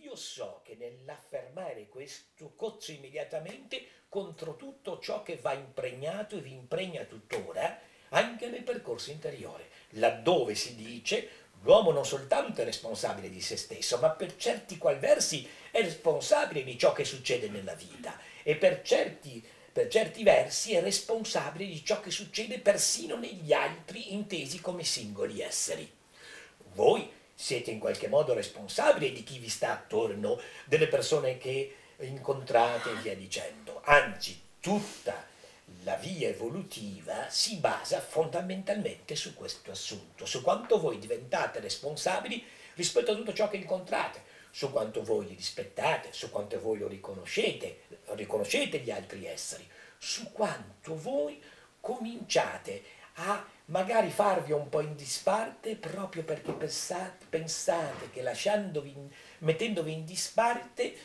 io so che nell'affermare questo cozzo immediatamente contro tutto ciò che va impregnato e vi impregna tuttora anche nel percorso interiore, laddove si dice l'uomo non soltanto è responsabile di se stesso, ma per certi qual versi è responsabile di ciò che succede nella vita e per certi versi è responsabile di ciò che succede persino negli altri intesi come singoli esseri. Voi siete in qualche modo responsabili di chi vi sta attorno, delle persone che incontrate e via dicendo. Anzi, tutta la via evolutiva si basa fondamentalmente su questo assunto, su quanto voi diventate responsabili rispetto a tutto ciò che incontrate, su quanto voi li rispettate, su quanto voi lo riconoscete gli altri esseri, su quanto voi cominciate a magari farvi un po' in disparte proprio perché pensate che mettendovi in disparte,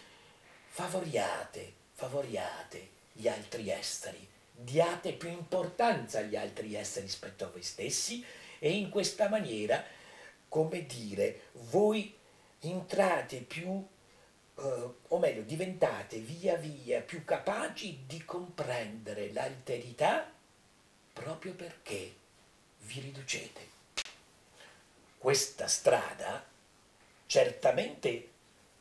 favoriate gli altri esseri, diate più importanza agli altri esseri rispetto a voi stessi e in questa maniera, come dire, voi entrate più, o meglio, diventate via via più capaci di comprendere l'alterità proprio perché vi riducete. Questa strada certamente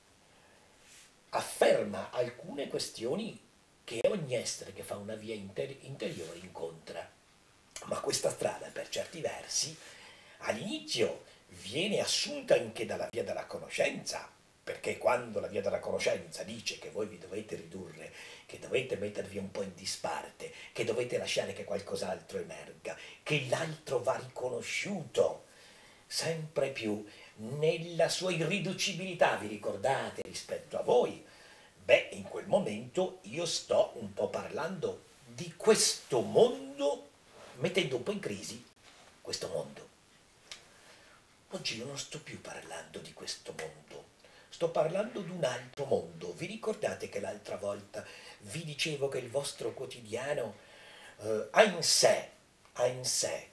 afferma alcune questioni che ogni essere che fa una via interiore incontra, ma questa strada per certi versi all'inizio viene assunta anche dalla via della conoscenza, perché quando la via della conoscenza dice che voi vi dovete ridurre, che dovete mettervi un po' in disparte, che dovete lasciare che qualcos'altro emerga, che l'altro va riconosciuto sempre più nella sua irriducibilità, vi ricordate, rispetto a voi, beh, in quel momento io sto un po' parlando di questo mondo, mettendo un po' in crisi questo mondo. Oggi io non sto più parlando di questo mondo, sto parlando di un altro mondo. Vi ricordate che l'altra volta vi dicevo che il vostro quotidiano ha in sé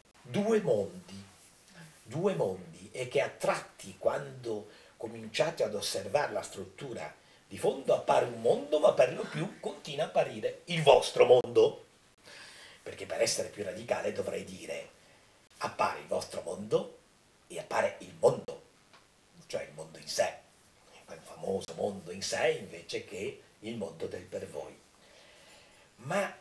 due mondi e che a tratti quando cominciate ad osservare la struttura di fondo appare un mondo, ma per lo più continua a apparire il vostro mondo. Perché per essere più radicale dovrei dire appare il vostro mondo e appare il mondo, cioè il mondo in sé, il famoso mondo in sé invece che il mondo del per voi. Ma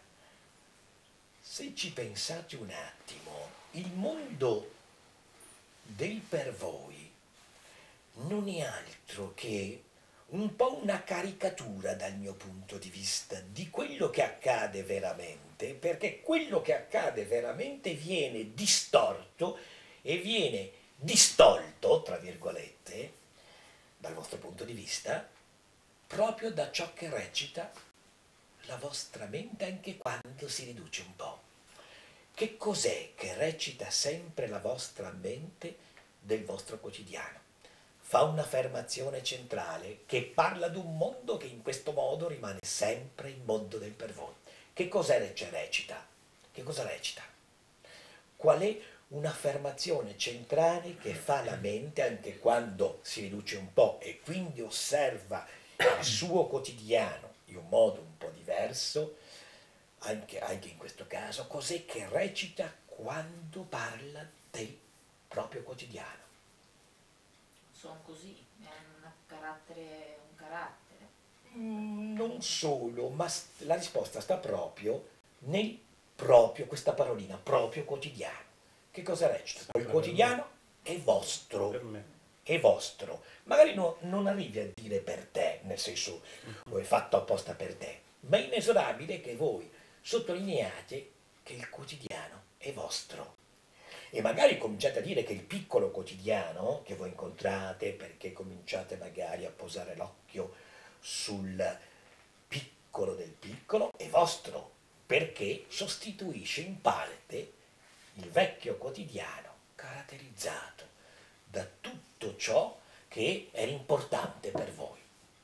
se ci pensate un attimo, il mondo del per voi non è altro che un po' una caricatura dal mio punto di vista di quello che accade veramente, perché quello che accade veramente viene distorto e viene distolto, tra virgolette, dal vostro punto di vista, proprio da ciò che recita la vostra mente anche quando si riduce un po'. Che cos'è che recita sempre la vostra mente del vostro quotidiano? Fa un'affermazione centrale che parla di un mondo che in questo modo rimane sempre il mondo del per voi. Che cosa recita? Che cosa recita? Qual è un'affermazione centrale che fa la mente anche quando si riduce un po' e quindi osserva il suo quotidiano in un modo un po' diverso, anche in questo caso, cos'è che recita quando parla del proprio quotidiano? Sono così, è un carattere. Non solo, ma la risposta sta proprio nel proprio, questa parolina, proprio quotidiano. Che cosa recita? Il quotidiano è vostro, Per me. è vostro. Magari non arrivi a dire per te, nel senso lo è fatto apposta per te, ma è inesorabile che voi sottolineate che il quotidiano è vostro. E magari cominciate a dire che il piccolo quotidiano che voi incontrate, perché cominciate magari a posare l'occhio sul piccolo del piccolo, è vostro, perché sostituisce in parte il vecchio quotidiano caratterizzato da tutto ciò che era importante per voi.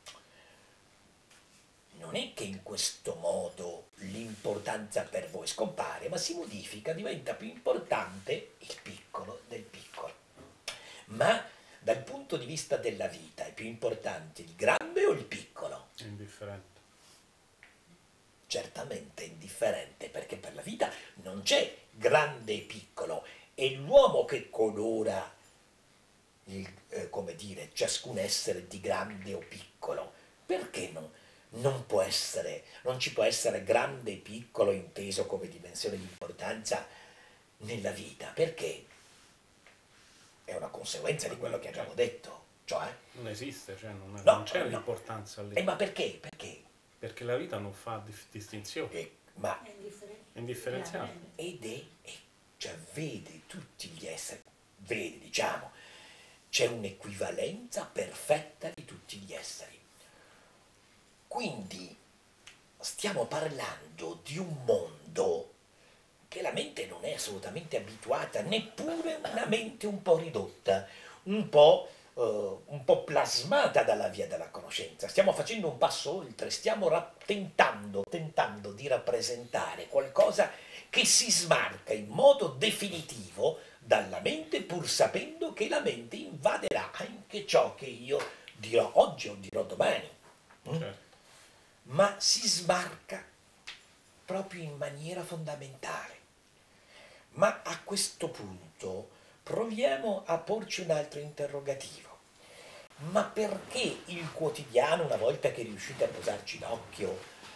Non è che in questo modo l'importanza per voi scompare, ma si modifica, diventa più importante il piccolo del piccolo. Ma dal punto di vista della vita è più importante il grande o il piccolo? È indifferente. Certamente indifferente, perché per la vita non c'è grande e piccolo, è l'uomo che colora come dire, ciascun essere di grande o piccolo. Perché non ci può essere grande e piccolo inteso come dimensione di importanza nella vita? Perché è una conseguenza di quello che abbiamo detto, cioè Non esiste, cioè non no, c'è no. un'importanza lì. Ma perché? Perché? Perché la vita non fa distinzione, Ma è indifferenziata. cioè vede tutti gli esseri, vede, diciamo, c'è un'equivalenza perfetta di tutti gli esseri. Quindi stiamo parlando di un mondo che la mente non è assolutamente abituata, neppure una mente un po' ridotta, un po' plasmata dalla via della conoscenza. Stiamo facendo un passo oltre, stiamo tentando di rappresentare qualcosa che si smarca in modo definitivo dalla mente, pur sapendo che la mente invaderà anche ciò che io dirò oggi o dirò domani. Certo. Ma si smarca proprio in maniera fondamentale. Ma a questo punto proviamo a porci un altro interrogativo. Ma perché il quotidiano, una volta che riuscite a posarci l'occhio,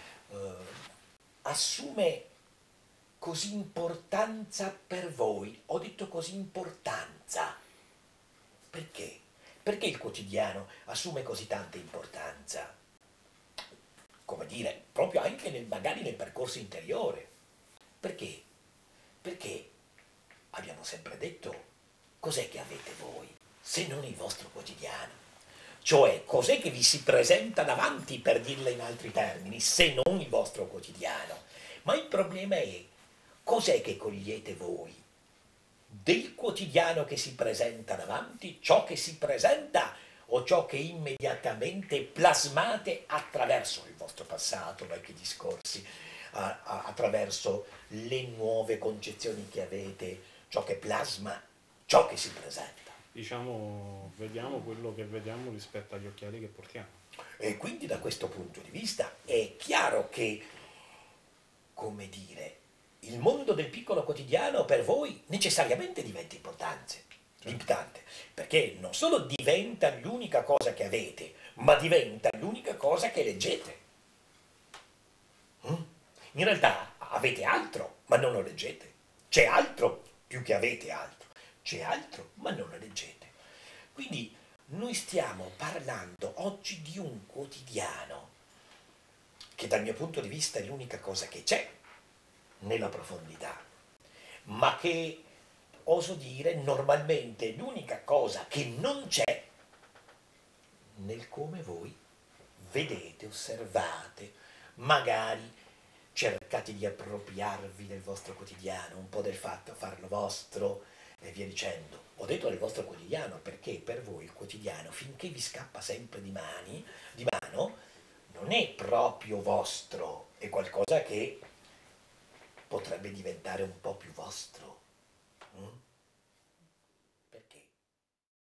assume così importanza per voi? Ho detto così importanza. Perché? Perché il quotidiano assume così tanta importanza? Come dire, proprio anche magari nel percorso interiore. Perché? Perché abbiamo sempre detto, cos'è che avete voi, se non il vostro quotidiano? Cioè, cos'è che vi si presenta davanti, per dirla in altri termini, se non il vostro quotidiano? Ma il problema è, cos'è che cogliete voi? Del quotidiano che si presenta davanti, ciò che si presenta o ciò che immediatamente plasmate attraverso il vostro passato, vecchi discorsi, attraverso le nuove concezioni che avete, ciò che plasma, ciò che si presenta. Diciamo, vediamo quello che vediamo rispetto agli occhiali che portiamo. E quindi da questo punto di vista è chiaro che, come dire, il mondo del piccolo quotidiano per voi necessariamente diventa importante, perché non solo diventa l'unica cosa che avete, ma diventa l'unica cosa che leggete. In realtà avete altro, ma non lo leggete. C'è altro più che avete altro. C'è altro, ma non lo leggete. Quindi noi stiamo parlando oggi di un quotidiano che dal mio punto di vista è l'unica cosa che c'è nella profondità, ma che, oso dire, normalmente è l'unica cosa che non c'è nel come voi vedete, osservate, magari cercate di appropriarvi del vostro quotidiano, un po' del fatto, farlo vostro e via dicendo. Ho detto del vostro quotidiano perché per voi il quotidiano, finché vi scappa sempre di mano, non è proprio vostro, è qualcosa che potrebbe diventare un po' più vostro.